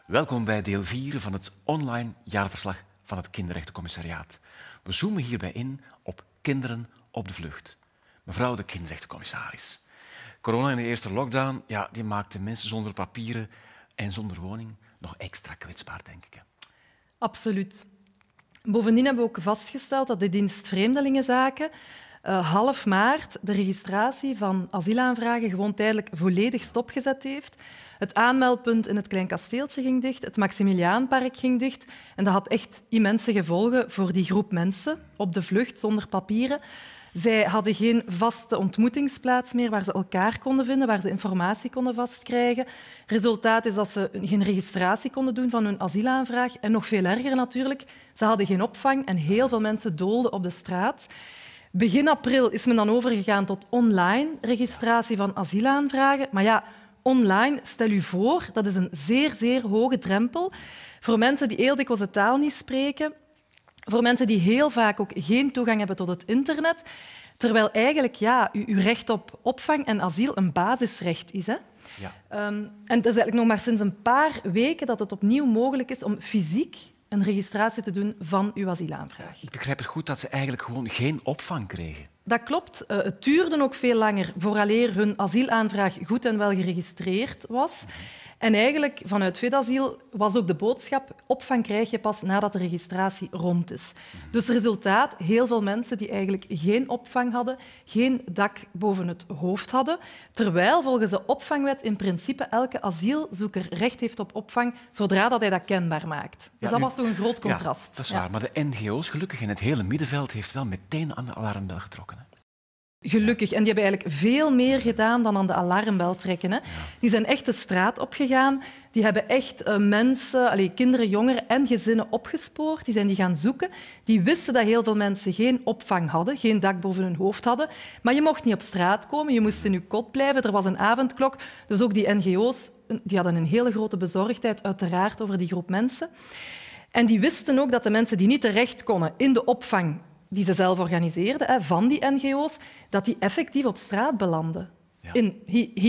Welkom bij deel 4 van het online jaarverslag van het Kinderrechtencommissariaat. We zoomen hierbij in op kinderen op de vlucht. Mevrouw de Kinderrechtencommissaris. Corona in de eerste lockdown, die maakte mensen zonder papieren en zonder woning nog extra kwetsbaar, denk ik. Absoluut. Bovendien hebben we ook vastgesteld dat de dienst Vreemdelingenzaken half maart de registratie van asielaanvragen gewoon tijdelijk volledig stopgezet heeft. Het aanmeldpunt in het Klein Kasteeltje ging dicht, het Maximiliaanpark ging dicht. En dat had echt immense gevolgen voor die groep mensen op de vlucht zonder papieren. Zij hadden geen vaste ontmoetingsplaats meer waar ze elkaar konden vinden, waar ze informatie konden vastkrijgen. Resultaat is dat ze geen registratie konden doen van hun asielaanvraag. En nog veel erger natuurlijk, ze hadden geen opvang en heel veel mensen doolden op de straat. Begin april is men dan overgegaan tot online registratie van asielaanvragen. Maar ja, online, stel u voor, dat is een zeer, zeer hoge drempel voor mensen die heel dikwijls de taal niet spreken, voor mensen die heel vaak ook geen toegang hebben tot het internet, terwijl eigenlijk uw recht op opvang en asiel een basisrecht is. Hè? Ja. En het is eigenlijk nog maar sinds een paar weken dat het opnieuw mogelijk is om fysiek een registratie te doen van uw asielaanvraag. Ik begrijp het goed dat ze eigenlijk gewoon geen opvang kregen. Dat klopt. Het duurde ook veel langer vooraleer hun asielaanvraag goed en wel geregistreerd was. En eigenlijk, vanuit VEDAsiel was ook de boodschap: opvang krijg je pas nadat de registratie rond is. Dus resultaat, heel veel mensen die eigenlijk geen opvang hadden, geen dak boven het hoofd hadden, terwijl volgens de opvangwet in principe elke asielzoeker recht heeft op opvang zodra dat hij dat kenbaar maakt. Dus dat was toch een groot contrast. Ja, dat is waar. Maar de NGO's, gelukkig in het hele middenveld, heeft wel meteen aan de alarmbel getrokken. Hè? Gelukkig. En die hebben eigenlijk veel meer gedaan dan aan de alarmbel trekken. Hè. Die zijn echt de straat opgegaan. Die hebben echt mensen, kinderen, jongeren en gezinnen opgespoord. Die zijn die gaan zoeken. Die wisten dat heel veel mensen geen opvang hadden, geen dak boven hun hoofd hadden. Maar je mocht niet op straat komen, je moest in je kot blijven. Er was een avondklok. Dus ook die NGO's die hadden een hele grote bezorgdheid, uiteraard, over die groep mensen. En die wisten ook dat de mensen die niet terecht konden in de opvang die ze zelf organiseerden, van die NGO's, dat die effectief op straat belanden. Ja. In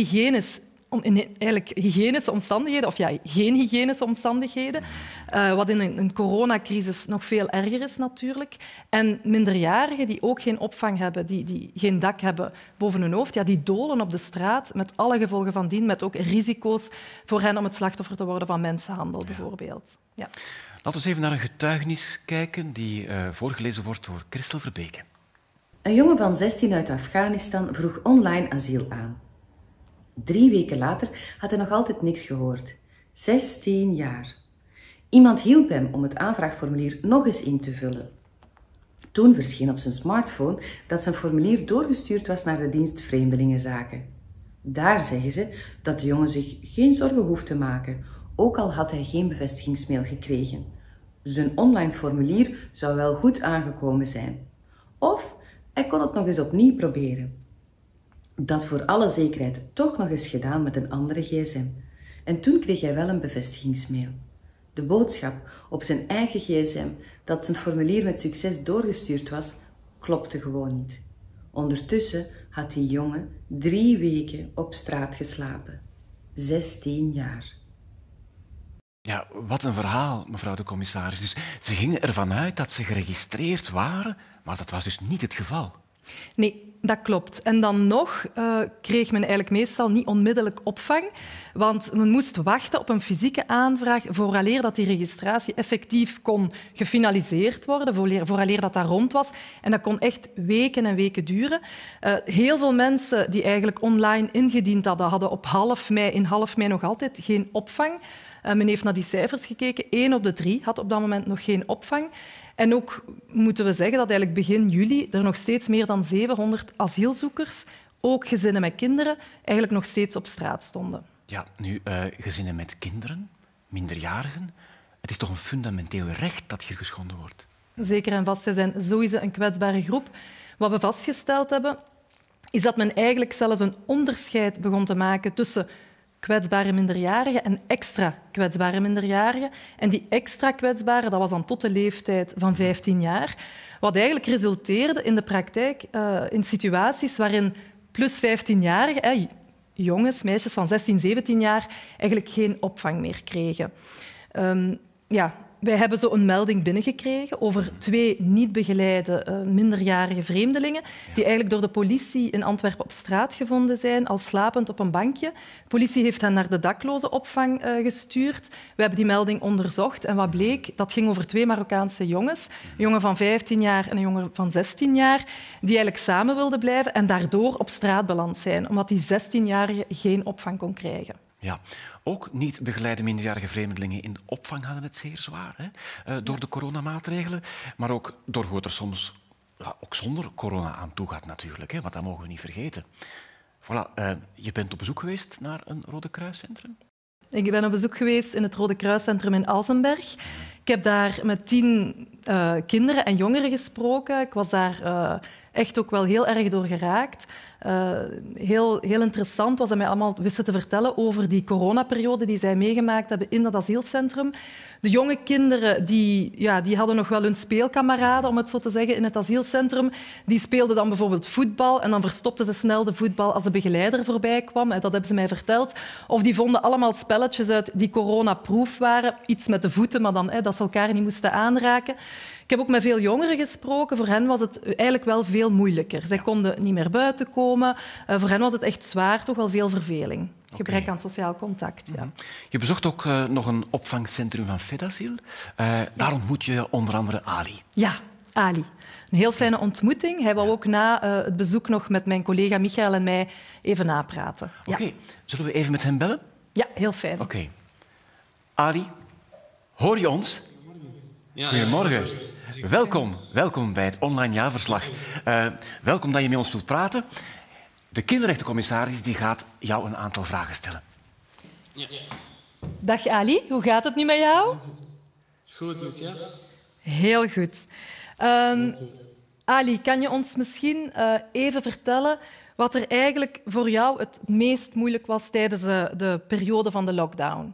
hygiënische omstandigheden, of geen hygiënische omstandigheden, wat in een coronacrisis nog veel erger is natuurlijk. En minderjarigen die ook geen opvang hebben, die geen dak hebben boven hun hoofd, die dolen op de straat met alle gevolgen van dien, met ook risico's voor hen om het slachtoffer te worden van mensenhandel, bijvoorbeeld. Ja. Laten we even naar een getuigenis kijken die voorgelezen wordt door Christel Verbeke. Een jongen van 16 uit Afghanistan vroeg online asiel aan. 3 weken later had hij nog altijd niks gehoord. 16 jaar. Iemand hielp hem om het aanvraagformulier nog eens in te vullen. Toen verscheen op zijn smartphone dat zijn formulier doorgestuurd was naar de dienst Vreemdelingenzaken. Daar zeggen ze dat de jongen zich geen zorgen hoeft te maken, ook al had hij geen bevestigingsmail gekregen. Zijn online formulier zou wel goed aangekomen zijn. Of hij kon het nog eens opnieuw proberen. Dat voor alle zekerheid toch nog eens gedaan met een andere gsm. En toen kreeg hij wel een bevestigingsmail. De boodschap op zijn eigen gsm dat zijn formulier met succes doorgestuurd was, klopte gewoon niet. Ondertussen had die jongen 3 weken op straat geslapen. 16 jaar. Ja, wat een verhaal, mevrouw de commissaris. Dus ze gingen ervan uit dat ze geregistreerd waren, maar dat was dus niet het geval. Nee, dat klopt. En dan nog kreeg men eigenlijk meestal niet onmiddellijk opvang, want men moest wachten op een fysieke aanvraag vooraleer dat die registratie effectief kon gefinaliseerd worden, vooraleer dat rond was. En dat kon echt weken en weken duren. Heel veel mensen die eigenlijk online ingediend hadden op in half mei nog altijd geen opvang. Men heeft naar die cijfers gekeken. 1 op de 3 had op dat moment nog geen opvang. En ook moeten we zeggen dat eigenlijk begin juli er nog steeds meer dan 700 asielzoekers, ook gezinnen met kinderen, eigenlijk nog steeds op straat stonden. Ja, nu, gezinnen met kinderen, minderjarigen, het is toch een fundamenteel recht dat hier geschonden wordt? Zeker en vast. Zij zijn sowieso een kwetsbare groep. Wat we vastgesteld hebben, is dat men eigenlijk zelfs een onderscheid begon te maken tussen kwetsbare minderjarigen en extra kwetsbare minderjarigen. En die extra kwetsbare, dat was dan tot de leeftijd van 15 jaar. Wat eigenlijk resulteerde in de praktijk in situaties waarin plus 15-jarigen, jongens, meisjes van 16, 17 jaar eigenlijk geen opvang meer kregen. Wij hebben zo een melding binnengekregen over 2 niet begeleide minderjarige vreemdelingen die eigenlijk door de politie in Antwerpen op straat gevonden zijn, al slapend op een bankje. De politie heeft hen naar de daklozenopvang gestuurd. We hebben die melding onderzocht en wat bleek? Dat ging over 2 Marokkaanse jongens, een jongen van 15 jaar en een jongen van 16 jaar, die eigenlijk samen wilden blijven en daardoor op straat beland zijn, omdat die 16-jarige geen opvang kon krijgen. Ja, ook niet begeleide minderjarige vreemdelingen in de opvang hadden het zeer zwaar, hè? Door de coronamaatregelen, maar ook door hoe het er soms ook zonder corona aan toe gaat natuurlijk, hè? Want dat mogen we niet vergeten. Voilà, je bent op bezoek geweest naar een Rode Kruiscentrum? Ik ben op bezoek geweest in het Rode Kruiscentrum in Alsenberg. Ik heb daar met 10 kinderen en jongeren gesproken. Ik was daar echt ook wel heel erg door geraakt. Heel interessant was dat mij allemaal wisten te vertellen over die coronaperiode die zij meegemaakt hebben in dat asielcentrum. De jonge kinderen die hadden nog wel hun speelkameraden, om het zo te zeggen, in het asielcentrum. Die speelden dan bijvoorbeeld voetbal en dan verstopten ze snel de voetbal als de begeleider voorbij kwam. Dat hebben ze mij verteld. Of die vonden allemaal spelletjes uit die coronaproof waren. Iets met de voeten, maar dan dat ze elkaar niet moesten aanraken. Ik heb ook met veel jongeren gesproken. Voor hen was het eigenlijk wel veel moeilijker. Zij konden niet meer buiten komen. Voor hen was het echt zwaar, toch wel veel verveling. Gebrek aan sociaal contact. Ja. Je bezocht ook nog een opvangcentrum van Fedasiel. Daar ontmoet je onder andere Ali. Ja, Ali. Een heel fijne ontmoeting. Hij wou ook na het bezoek nog met mijn collega Michael en mij even napraten. Oké. Zullen we even met hem bellen? Ja, heel fijn. Oké. Ali, hoor je ons? Ja, Goedemorgen. Welkom bij het online jaarverslag. Welkom dat je met ons wilt praten. De kinderrechtencommissaris die gaat jou een aantal vragen stellen. Ja. Dag Ali, hoe gaat het nu met jou? Goed met jou? Heel goed. Ali, kan je ons misschien even vertellen wat er eigenlijk voor jou het meest moeilijk was tijdens de periode van de lockdown?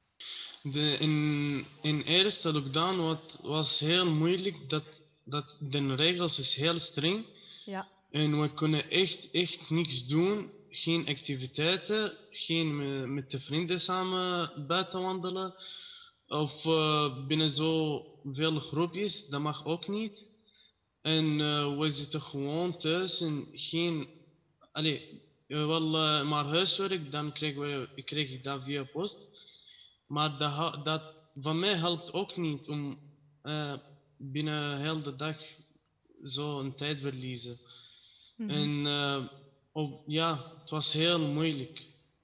In eerste lockdown was heel moeilijk. Dat de regels is heel streng. Ja. En we kunnen echt niks doen. Geen activiteiten, geen met de vrienden samen buiten wandelen. Of binnen zoveel groepjes, dat mag ook niet. En we zitten gewoon thuis en geen... maar huiswerk, dan kreeg ik dat via post. Maar dat van mij helpt ook niet om binnen heel de dag zo een tijd verliezen. En het was heel moeilijk.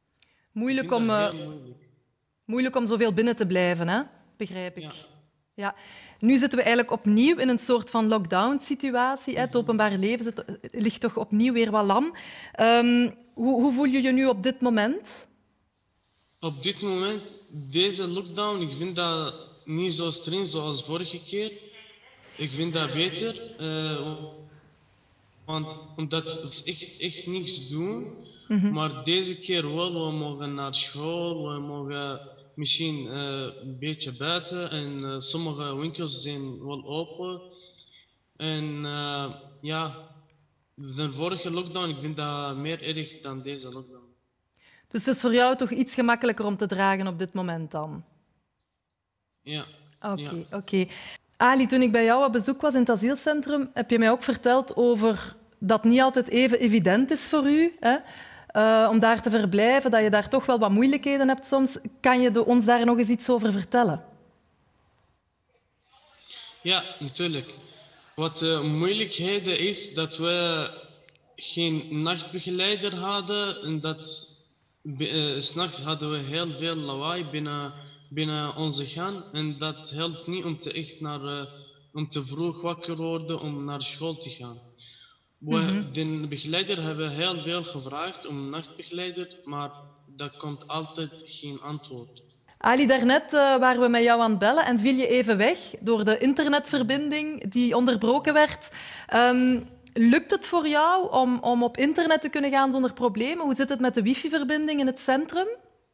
Moeilijk om zoveel binnen te blijven, hè? Begrijp ik. Ja. Ja. Nu zitten we eigenlijk opnieuw in een soort van lockdown-situatie. Het openbare leven ligt toch opnieuw weer wat lam. Hoe voel je je nu op dit moment? Op dit moment, deze lockdown, ik vind dat niet zo streng zoals vorige keer. Ik vind dat beter. Omdat we echt niks doen. Maar deze keer wel, we mogen naar school, we mogen misschien een beetje buiten. En sommige winkels zijn wel open. En de vorige lockdown, ik vind dat meer erg dan deze lockdown. Dus het is voor jou toch iets gemakkelijker om te dragen op dit moment dan? Ja. Oké. Ali, toen ik bij jou op bezoek was in het asielcentrum, heb je mij ook verteld over dat niet altijd even evident is voor u, hè? Om daar te verblijven, dat je daar toch wel wat moeilijkheden hebt soms. Kan je ons daar nog eens iets over vertellen? Ja, natuurlijk. Wat de moeilijkheden is dat we geen nachtbegeleider hadden en dat 's nachts hadden we heel veel lawaai binnen onze gang en dat helpt niet om te vroeg wakker worden om naar school te gaan. De begeleider hebben heel veel gevraagd om een nachtbegeleider, maar dat komt altijd geen antwoord. Ali, daarnet waren we met jou aan het bellen en viel je even weg door de internetverbinding die onderbroken werd. Lukt het voor jou om op internet te kunnen gaan zonder problemen? Hoe zit het met de wifi-verbinding in het centrum?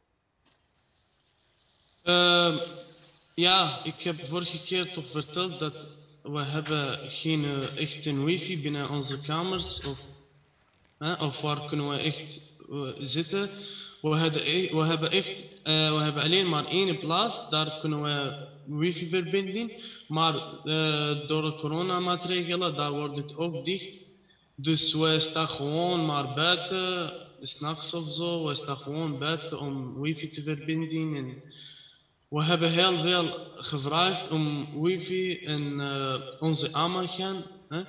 Ik heb vorige keer toch verteld dat we hebben geen echte wifi binnen onze kamers. Of waar kunnen we echt zitten. We hebben alleen maar één plaats, daar kunnen we wifi-verbinding. Maar door de coronamaatregelen, daar wordt het ook dicht. Dus we staan gewoon maar buiten, 's nachts of zo. We staan gewoon buiten om wifi te verbinden. En we hebben heel veel gevraagd om wifi in onze aanmaken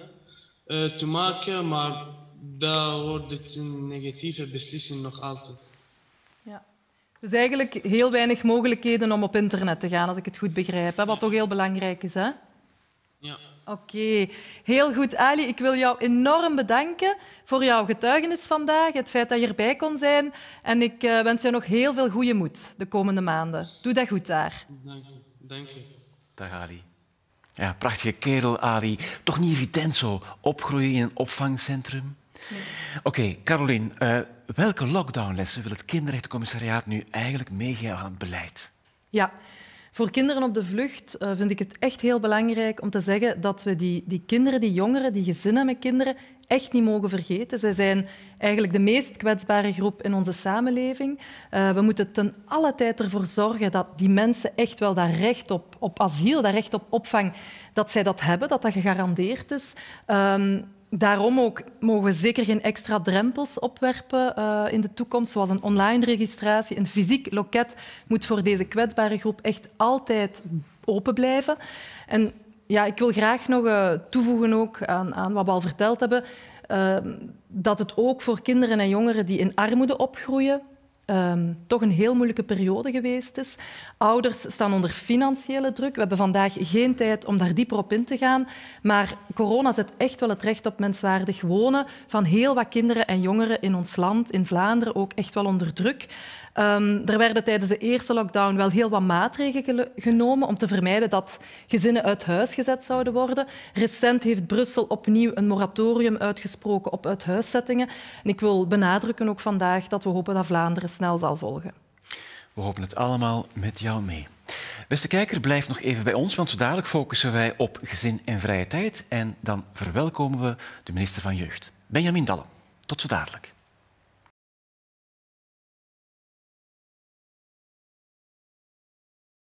te maken, maar daar wordt het een negatieve beslissing nog altijd. Ja. Dus eigenlijk heel weinig mogelijkheden om op internet te gaan, als ik het goed begrijp. Hè? Wat toch heel belangrijk is, hè? Ja. Oké, heel goed. Ali, ik wil jou enorm bedanken voor jouw getuigenis vandaag, het feit dat je erbij kon zijn. En ik wens je nog heel veel goede moed de komende maanden. Doe dat goed daar. Dank je. Dag Ali. Ja, prachtige kerel, Ali. Toch niet evident zo, opgroeien in een opvangcentrum. Nee. Oké, Caroline, welke lockdownlessen wil het Kinderrechtencommissariaat nu eigenlijk meegeven aan het beleid? Ja, voor kinderen op de vlucht vind ik het echt heel belangrijk om te zeggen dat we die kinderen, die jongeren, die gezinnen met kinderen echt niet mogen vergeten. Zij zijn eigenlijk de meest kwetsbare groep in onze samenleving. We moeten ten alle tijd ervoor zorgen dat die mensen echt wel dat recht op asiel, dat recht op opvang, dat zij dat hebben, dat dat gegarandeerd is. Daarom ook mogen we zeker geen extra drempels opwerpen in de toekomst, zoals een online registratie. Een fysiek loket moet voor deze kwetsbare groep echt altijd open blijven. En ja, ik wil graag nog toevoegen ook aan wat we al verteld hebben, dat het ook voor kinderen en jongeren die in armoede opgroeien toch een heel moeilijke periode geweest is. Ouders staan onder financiële druk. We hebben vandaag geen tijd om daar dieper op in te gaan. Maar corona zet echt wel het recht op menswaardig wonen van heel wat kinderen en jongeren in ons land, in Vlaanderen, ook echt wel onder druk. Er werden tijdens de eerste lockdown wel heel wat maatregelen genomen om te vermijden dat gezinnen uit huis gezet zouden worden. Recent heeft Brussel opnieuw een moratorium uitgesproken op uithuiszettingen. En ik wil benadrukken ook vandaag dat we hopen dat Vlaanderen snel zal volgen. We hopen het allemaal met jou mee. Beste kijker, blijf nog even bij ons, want zo dadelijk focussen wij op gezin en vrije tijd. En dan verwelkomen we de minister van Jeugd, Benjamin Dalle. Tot zo dadelijk.